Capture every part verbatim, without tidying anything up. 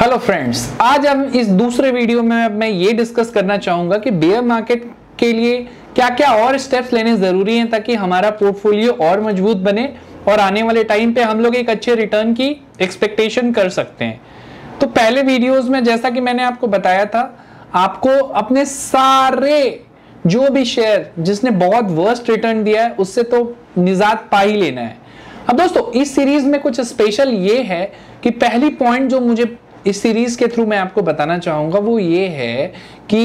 Hello friends, आज हम इस दूसरे वीडियो में मैं ये डिस्कस करना चाहूंगा कि बेयर मार्केट के लिए क्या क्या और स्टेप्स लेने जरूरी हैं ताकि हमारा पोर्टफोलियो और मजबूत बने और आने वाले टाइम पे हम लोग एक अच्छे रिटर्न की एक्सपेक्टेशन कर सकते हैं। तो पहले वीडियोस में जैसा कि मैंने आपको बताया था, आपको अपने सारे जो भी शेयर जिसने बहुत वर्स्ट रिटर्न दिया है उससे तो निजात पा ही लेना है। अब दोस्तों, इस सीरीज में कुछ स्पेशल ये है कि पहली पॉइंट जो मुझे इस सीरीज के थ्रू मैं आपको बताना चाहूंगा वो ये है कि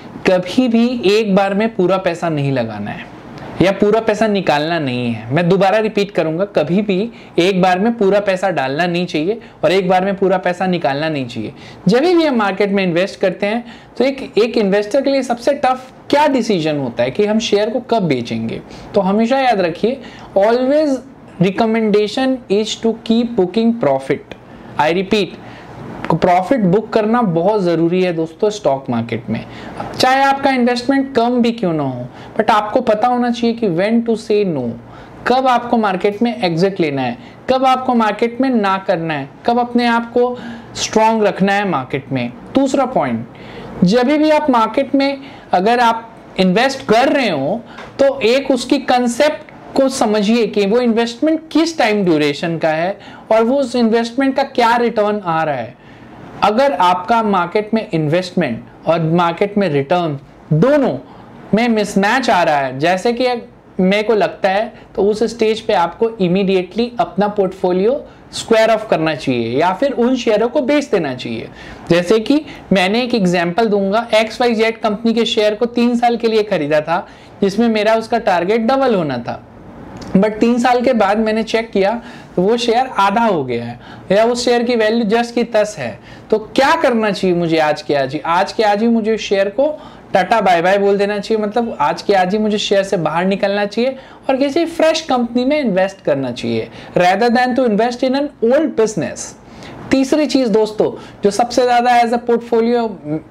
कभी भी एक बार में पूरा पैसा नहीं लगाना है या पूरा पैसा निकालना नहीं है। मैं दोबारा रिपीट करूंगा, कभी भी एक बार में पूरा पैसा डालना नहीं चाहिए और एक बार में पूरा पैसा निकालना नहीं चाहिए। जब भी हम मार्केट में इन्वेस्ट करते हैं तो एक एक इन्वेस्टर के लिए सबसे टफ क्या डिसीजन होता है कि हम शेयर को कब बेचेंगे। तो हमेशा याद रखिए, always recommendation is to keep booking profit. I repeat, profit book करना बहुत जरूरी है दोस्तों स्टॉक मार्केट में। चाहे आपका इन्वेस्टमेंट कम भी क्यों ना हो, बट आपको पता होना चाहिए कि व्हेन टू से नो, कब आपको मार्केट में एग्जिट लेना है, कब आपको मार्केट में ना करना है, कब अपने आप को स्ट्रांग रखना है मार्केट में। दूसरा पॉइंट, जब भी आप मार्केट में अगर आप इन्वेस्ट कर रहे हो तो एक उसकी कंसेप्ट को समझिए कि वो इन्वेस्टमेंट किस टाइम ड्यूरेशन का है और वो उस इन्वेस्टमेंट का क्या रिटर्न आ रहा है। अगर आपका मार्केट में इन्वेस्टमेंट और मार्केट में रिटर्न दोनों में मिसमैच आ रहा है, जैसे कि मेरे को लगता है, तो उस स्टेज पे आपको इमीडिएटली अपना पोर्टफोलियो स्क्वायर ऑफ करना चाहिए या फिर उन शेयरों को बेच देना चाहिए। जैसे कि मैंने एक एग्जांपल दूंगा, एक्स वाई जेड कंपनी के शेयर को तीन साल के लिए खरीदा था जिसमें मेरा उसका टारगेट डबल होना था, बट तीन साल के बाद मैंने चेक किया तो वो शेयर आधा हो गया है या उस शेयर की वैल्यू जस्ट की तस है। तो क्या करना चाहिए मुझे आज के आज ही आज के आज ही मुझे शेयर को टाटा बाय बाय बोल देना चाहिए, मतलब आज के आज ही मुझे शेयर से बाहर निकलना चाहिए और किसी फ्रेश कंपनी में इन्वेस्ट करना चाहिए rather than to invest in an old business. तीसरी चीज दोस्तों जो सबसे ज्यादा एज अ पोर्टफोलियो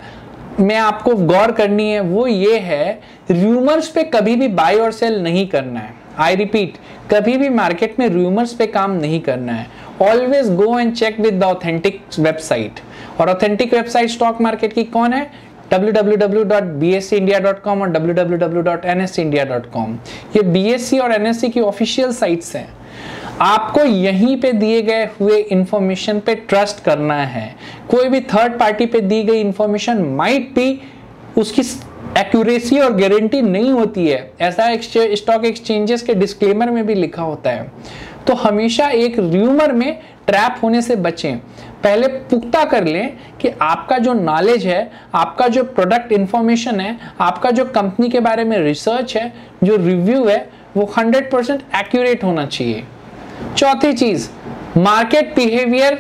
में आपको गौर करनी है वो ये है, रूमर्स पे कभी भी बाय और सेल नहीं करना है। आई रिपीट, कभी भी मार्केट में रूमर्स पे काम नहीं करना है। Always go and check with the authentic website. और ऑथेंटिक वेबसाइट स्टॉक मार्केट की कौन है? W W W dot B S C India dot com और W W W dot N S C India dot com. ये B S C और N S सी की official sites हैं। आपको यहीं पे दिए गए हुए इंफॉर्मेशन पे ट्रस्ट करना है। कोई भी थर्ड पार्टी पे दी गई इंफॉर्मेशन माइट बी उसकी एक्यूरेसी और गारंटी नहीं होती है, ऐसा स्टॉक एक्सचेंजेस के डिस्क्लेमर में भी लिखा होता है। तो हमेशा एक रूमर में ट्रैप होने से बचें। पहले पुख्ता कर लें कि आपका जो नॉलेज है, आपका जो प्रोडक्ट इंफॉर्मेशन है, आपका जो कंपनी के बारे में रिसर्च है, जो रिव्यू है, वो हंड्रेड परसेंट एक्यूरेट होना चाहिए। चौथी चीज, मार्केट बिहेवियर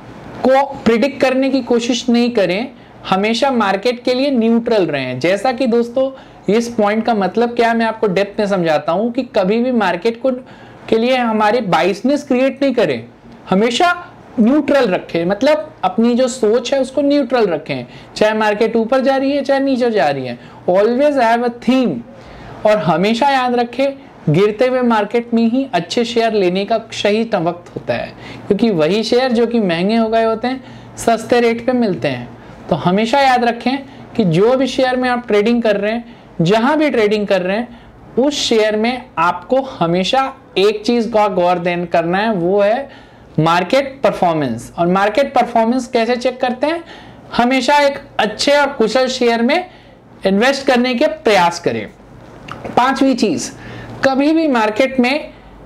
को प्रिडिक्ट करने की कोशिश नहीं करें, हमेशा मार्केट के लिए न्यूट्रल रहें। जैसा कि दोस्तों इस पॉइंट का मतलब क्या मैं आपको डेप्थ में समझाता हूं कि कभी भी मार्केट को के लिए हमारे बाइसनेस क्रिएट नहीं करें, हमेशा न्यूट्रल रखें, मतलब अपनी जो सोच है उसको न्यूट्रल रखें। चाहे मार्केट ऊपर जा रही है चाहे नीचे जा रही है, ऑलवेज हैव अ थीम। और हमेशा याद रखें, गिरते हुए मार्केट में ही अच्छे शेयर लेने का सही वक्त होता है, क्योंकि वही शेयर जो कि महंगे हो गए होते हैं सस्ते रेट पे मिलते हैं। तो हमेशा याद रखें कि जो भी शेयर में आप ट्रेडिंग कर रहे हैं, जहां भी ट्रेडिंग कर रहे हैं, उस शेयर में आपको हमेशा एक चीज का गौर देन करना है, वो है मार्केट परफॉर्मेंस। और मार्केट परफॉर्मेंस कैसे चेक करते हैं? हमेशा एक अच्छे और कुशल शेयर में इन्वेस्ट करने के प्रयास करें। पांचवी चीज, कभी भी मार्केट में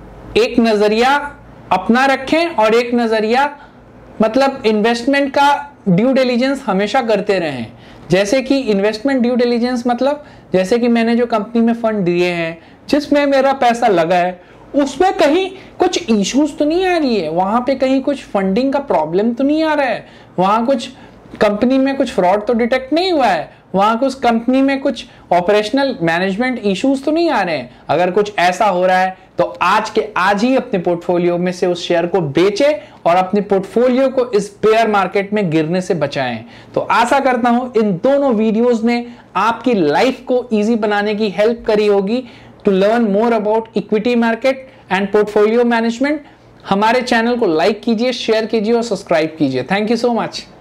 एक नजरिया अपना रखें और एक नजरिया मतलब इन्वेस्टमेंट का ड्यू डिलीजेंस हमेशा करते रहें। जैसे कि इन्वेस्टमेंट ड्यू डिलीजेंस मतलब जैसे कि मैंने जो कंपनी में फंड दिए हैं, जिसमें मेरा पैसा लगा है, उसमें कहीं कुछ इश्यूज तो नहीं आ रही है, वहां पे कहीं कुछ फंडिंग का प्रॉब्लम तो नहीं आ रहा है, वहां कुछ कंपनी में कुछ फ्रॉड तो डिटेक्ट नहीं हुआ है, वहां कुछ कंपनी में कुछ ऑपरेशनल मैनेजमेंट इश्यूज तो नहीं आ रहे हैं। अगर कुछ ऐसा हो रहा है तो आज के आज ही अपने पोर्टफोलियो में से उस शेयर को बेचें और अपने पोर्टफोलियो को इस बेयर मार्केट में गिरने से बचाएं। तो आशा करता हूं इन दोनों वीडियोस ने आपकी लाइफ को इजी बनाने की हेल्प करी होगी to learn more about equity market and portfolio management. हमारे चैनल को लाइक कीजिए, शेयर कीजिए और सब्सक्राइब कीजिए। Thank you so much.